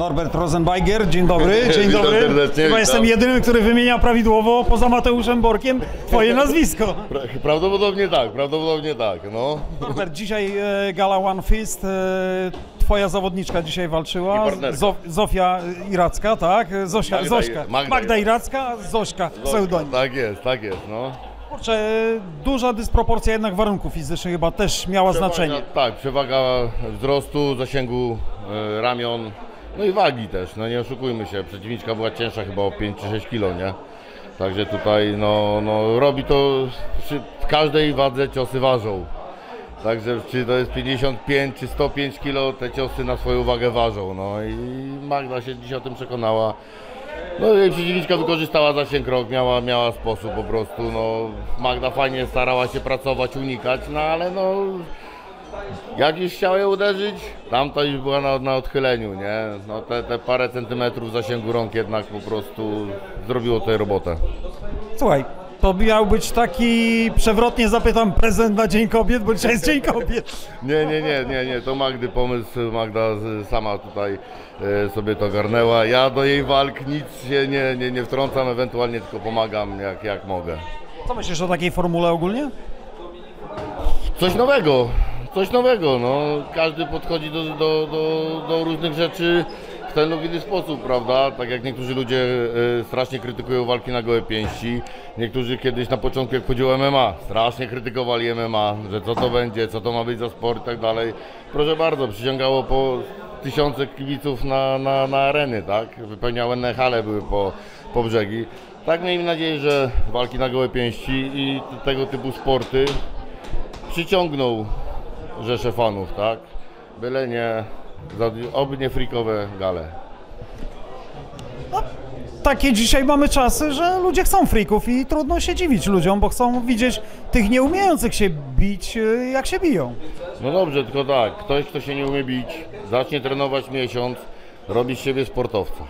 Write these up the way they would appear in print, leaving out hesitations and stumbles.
Norbert Rosenbeiger, dzień dobry, dzień Witam dobry. serdecznie, Chyba jestem jedynym, który wymienia prawidłowo, poza Mateuszem Borkiem, twoje nazwisko. Prawdopodobnie tak, no. Norbert, dzisiaj gala One Fist, twoja zawodniczka dzisiaj walczyła, Zofia Iracka, tak? Zośka. Magda Iracka, Zośka, pseudonim. Tak jest, no. Kurczę, duża dysproporcja jednak warunków fizycznych chyba też miała znaczenie. Tak, przewaga wzrostu, zasięgu ramion, no i wagi też, no nie oszukujmy się, przeciwniczka była cięższa chyba o 5 czy 6 kg, nie? Także tutaj no robi to, w każdej wadze ciosy ważą. Także czy to jest 55 czy 105 kg, te ciosy na swoją wagę ważą, no i Magda się dzisiaj o tym przekonała. No jej przeciwniczka wykorzystała zasięg rok, miała sposób po prostu, no Magda fajnie starała się pracować, unikać, no ale no jak już chciała je uderzyć, tamta już była na odchyleniu, nie? No te parę centymetrów zasięgu rąk jednak po prostu zrobiło tutaj robotę. Słuchaj, to miał być taki, przewrotnie zapytam, prezent na Dzień Kobiet, bo dzisiaj jest Dzień Kobiet. Nie, to Magdy pomysł, Magda sama tutaj sobie to garnęła. Ja do jej walk nic się nie wtrącam, ewentualnie tylko pomagam jak mogę. Co myślisz o takiej formule ogólnie? Coś nowego, no. Każdy podchodzi do różnych rzeczy w ten lub inny sposób, prawda? Tak jak niektórzy ludzie strasznie krytykują walki na gołe pięści, niektórzy kiedyś na początku jak chodziło MMA, strasznie krytykowali MMA, że co to będzie, co to ma być za sport i tak dalej. Proszę bardzo, przyciągało po tysiące kibiców na areny, tak? Wypełniane hale były po brzegi. Tak miejmy nadzieję, że walki na gołe pięści i tego typu sporty przyciągną rzesze fanów, tak? Byle nie, oby nie freakowe gale. No, takie dzisiaj mamy czasy, że ludzie chcą freaków i trudno się dziwić ludziom, bo chcą widzieć tych nieumiejących się bić, jak się biją. No dobrze, tylko tak, ktoś, kto się nie umie bić, zacznie trenować miesiąc, robi z siebie sportowca,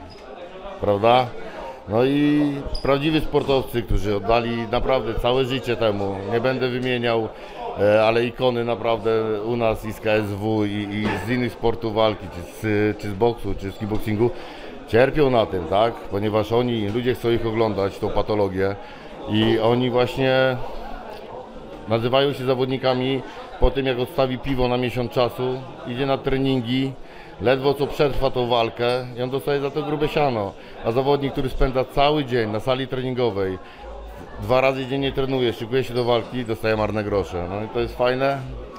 prawda? No i prawdziwi sportowcy, którzy oddali naprawdę całe życie temu, nie będę wymieniał, ale ikony naprawdę u nas i z KSW i z innych sportów walki, czy z boksu, czy z kickboxingu, cierpią na tym, tak? Ponieważ ludzie chcą ich oglądać, tą patologię i oni właśnie nazywają się zawodnikami po tym, jak odstawi piwo na miesiąc czasu, idzie na treningi, ledwo co przetrwa tą walkę i on dostaje za to grube siano. A zawodnik, który spędza cały dzień na sali treningowej, 2 razy dziennie trenuje, szykuje się do walki, dostaje marne grosze. No i to jest fajne.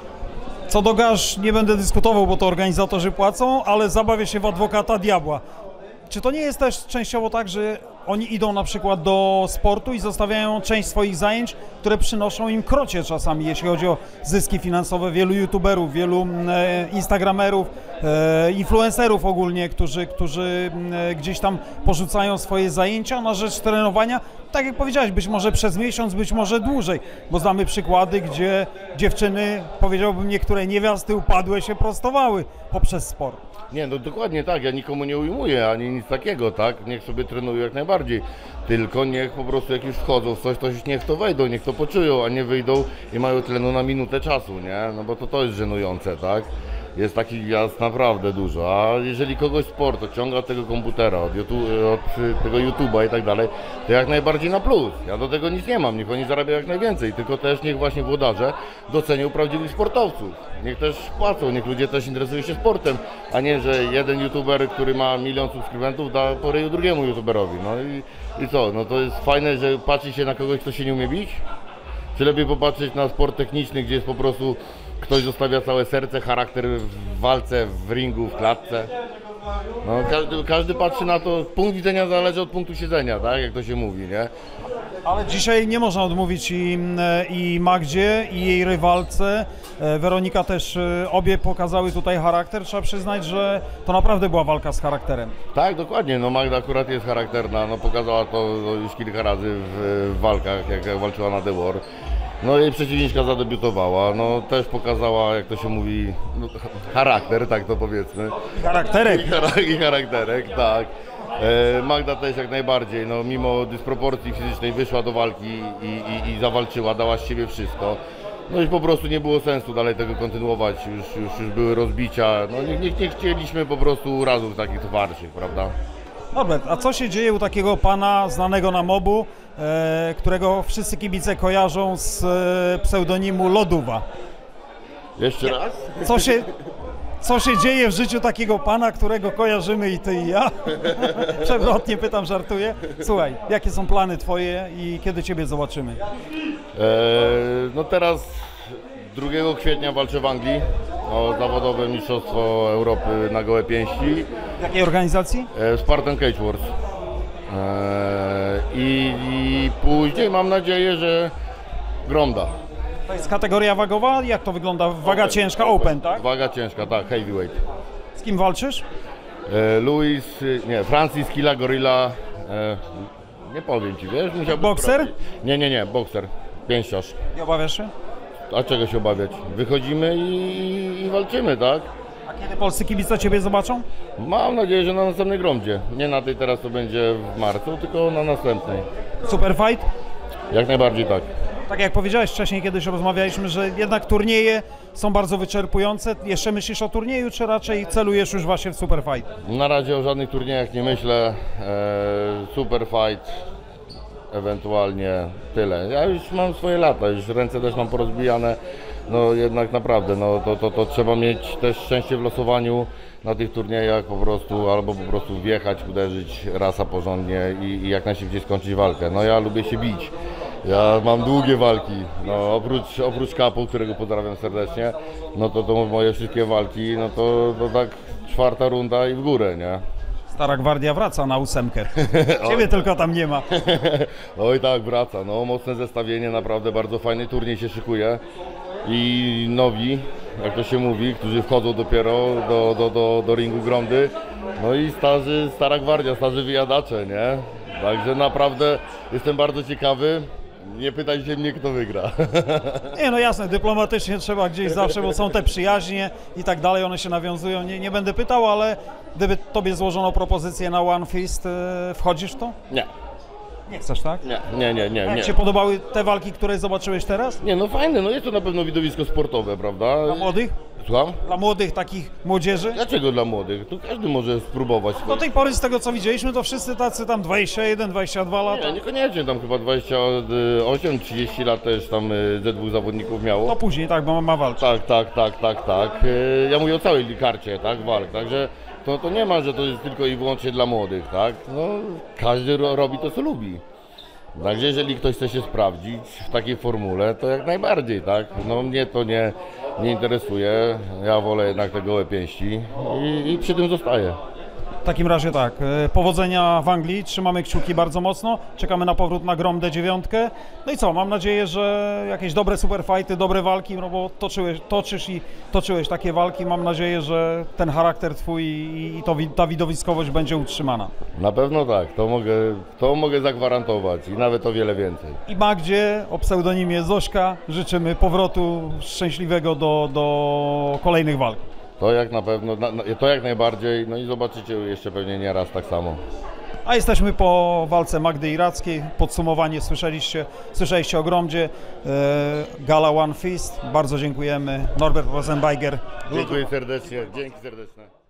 Co do garz nie będę dyskutował, bo to organizatorzy płacą, ale zabawię się w adwokata diabła. Czy to nie jest też częściowo tak, że oni idą na przykład do sportu i zostawiają część swoich zajęć, które przynoszą im krocie czasami, jeśli chodzi o zyski finansowe? Wielu youtuberów, wielu instagramerów, influencerów ogólnie, którzy gdzieś tam porzucają swoje zajęcia na rzecz trenowania. Tak jak powiedziałeś, być może przez miesiąc, być może dłużej, bo znamy przykłady, gdzie dziewczyny, powiedziałbym niektóre niewiasty upadłe się prostowały poprzez sport. Nie, no dokładnie tak, ja nikomu nie ujmuję, ani nic takiego, tak? Niech sobie trenują jak najbardziej, tylko niech po prostu jak już wchodzą w coś, to niech to wejdą, niech to poczują, a nie wyjdą i mają tlenu na minutę czasu, nie? No bo to jest żenujące, tak? Jest takich gwiazd naprawdę dużo, a jeżeli kogoś sport odciąga od tego komputera, od tego YouTube'a i tak dalej, to jak najbardziej na plus. Ja do tego nic nie mam, niech oni zarabiają jak najwięcej, tylko też niech właśnie włodarze docenią prawdziwych sportowców. Niech też płacą, niech ludzie też interesują się sportem, a nie, że jeden YouTuber, który ma 1 milion subskrybentów, da po ryju drugiemu YouTuberowi. No i co, no to jest fajne, że patrzy się na kogoś, kto się nie umie bić? Czy lepiej popatrzeć na sport techniczny, gdzie jest po prostu ktoś zostawia całe serce, charakter w walce, w ringu, w klatce? No, każdy patrzy na to, punkt widzenia zależy od punktu siedzenia, tak, jak to się mówi, nie? Ale dzisiaj nie można odmówić i Magdzie, i jej rywalce. Weronika też, obie pokazały tutaj charakter. Trzeba przyznać, że to naprawdę była walka z charakterem. Tak, dokładnie. No Magda akurat jest charakterna. No pokazała to już kilka razy w walkach, jak walczyła na The War. No jej przeciwniczka zadebiutowała, no też pokazała, jak to się mówi, no, charakter, tak to powiedzmy. Charakterek. I charakterek, tak. Magda też jak najbardziej, no mimo dysproporcji fizycznej wyszła do walki i zawalczyła, dała z siebie wszystko. No i po prostu nie było sensu dalej tego kontynuować, już były rozbicia, no nie chcieliśmy po prostu urazów takich twardszych, prawda? Norbert, a co się dzieje u takiego pana znanego na mobu, którego wszyscy kibice kojarzą z pseudonimu Loduwa? Jeszcze raz? Co się dzieje w życiu takiego pana, którego kojarzymy i ty i ja? Przewrotnie pytam, żartuję. Słuchaj, jakie są plany twoje i kiedy ciebie zobaczymy? No teraz 2 kwietnia walczę w Anglii o zawodowe mistrzostwo Europy na gołe pięści. W jakiej organizacji? Spartan Cage Wars. I później mam nadzieję, że Gromda. To jest kategoria wagowa? Jak to wygląda? Waga ciężka, open, tak? Waga ciężka, tak, heavyweight. Z kim walczysz? Francis Killa Gorilla, nie powiem ci, wiesz? Bokser? Sprawdzić. Nie, bokser, pięściarz. Nie obawiasz się? A czego się obawiać? Wychodzimy i walczymy, tak? A kiedy polscy kibice ciebie zobaczą? Mam nadzieję, że na następnej Gromdzie. Nie na tej teraz, to będzie w marcu, tylko na następnej. Super fight? Jak najbardziej tak. Tak jak powiedziałeś wcześniej, kiedyś rozmawialiśmy, że jednak turnieje są bardzo wyczerpujące. Jeszcze myślisz o turnieju, czy raczej celujesz już właśnie w super fight? Na razie o żadnych turniejach nie myślę. Super fight, ewentualnie tyle. Ja już mam swoje lata, już ręce też mam porozbijane. No jednak naprawdę, no to trzeba mieć też szczęście w losowaniu na tych turniejach po prostu, albo po prostu wjechać, uderzyć rasa porządnie i jak najszybciej skończyć walkę. No ja lubię się bić. Ja mam długie walki, no oprócz Kapu, którego pozdrawiam serdecznie, no to moje wszystkie walki, no to tak 4. runda i w górę, nie? Stara gwardia wraca na 8. Ciebie tylko tam nie ma. Oj tak, wraca, no mocne zestawienie, naprawdę bardzo fajny turniej się szykuje i nowi, jak to się mówi, którzy wchodzą dopiero do ringu Gromdy, no i stara gwardia, starzy wyjadacze, nie? Także naprawdę jestem bardzo ciekawy. Nie pytajcie mnie, kto wygra. Nie, no jasne, dyplomatycznie trzeba gdzieś zawsze, bo są te przyjaźnie i tak dalej, one się nawiązują. Nie będę pytał, ale gdyby tobie złożono propozycję na One Fist, wchodzisz w to? Nie. Nie chcesz, tak? Nie. Jak Ci się podobały te walki, które zobaczyłeś teraz? Nie, no fajne, no jest to na pewno widowisko sportowe, prawda? Dla młodych? Słucham? Dla młodych, takich młodzieży? Dlaczego dla młodych? Tu każdy może spróbować. Do tej pory z tego co widzieliśmy, to wszyscy tacy tam 21, 22 lata. Nie, niekoniecznie, tam chyba 28, 30 lat też tam ze 2 zawodników miało. To później, tak, bo ma walczyć. Tak. Ja mówię o całej karcie, tak, walk, także to nie ma, że to jest tylko i wyłącznie dla młodych, tak? No, każdy robi to, co lubi. Także jeżeli ktoś chce się sprawdzić w takiej formule, to jak najbardziej, tak? No mnie to nie interesuje, ja wolę jednak te gołe pięści i przy tym zostaję. W takim razie tak, powodzenia w Anglii, trzymamy kciuki bardzo mocno, czekamy na powrót na Gromdę 9. No i co, mam nadzieję, że jakieś dobre superfighty, dobre walki, no bo toczyłeś takie walki, mam nadzieję, że ten charakter twój i ta widowiskowość będzie utrzymana. Na pewno tak, to mogę zagwarantować i nawet o wiele więcej. I Magdzie o pseudonimie Zośka życzymy powrotu szczęśliwego do kolejnych walk. To jak na pewno, to jak najbardziej, no i zobaczycie jeszcze pewnie nieraz tak samo. A jesteśmy po walce Magdy Irackiej, podsumowanie słyszeliście o Gromdzie, Gala One Fist, bardzo dziękujemy, Norbert Rosenbeiger. Dziękuję serdecznie, dzięki serdeczne.